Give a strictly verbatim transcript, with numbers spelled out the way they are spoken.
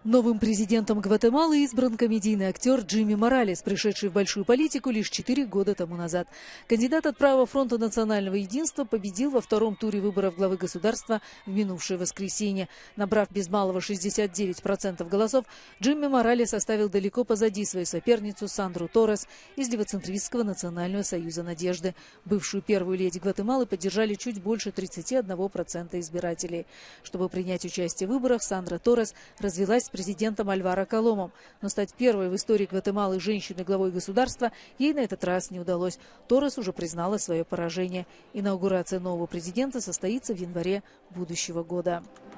Новым президентом Гватемалы избран комедийный актер Джимми Моралес, пришедший в большую политику лишь четыре года тому назад. Кандидат от правого фронта национального единства победил во втором туре выборов главы государства в минувшее воскресенье. Набрав без малого шестьдесят девять процентов голосов, Джимми Моралес оставил далеко позади свою соперницу Сандру Торрес из левоцентристского Национального союза надежды. Бывшую первую леди Гватемалы поддержали чуть больше тридцати одного процента избирателей. Чтобы принять участие в выборах, Сандра Торрес развелась с президентом Альваро Коломом. Но стать первой в истории Гватемалы женщиной главой государства ей на этот раз не удалось. Торрес уже признала свое поражение. Инаугурация нового президента состоится в январе будущего года.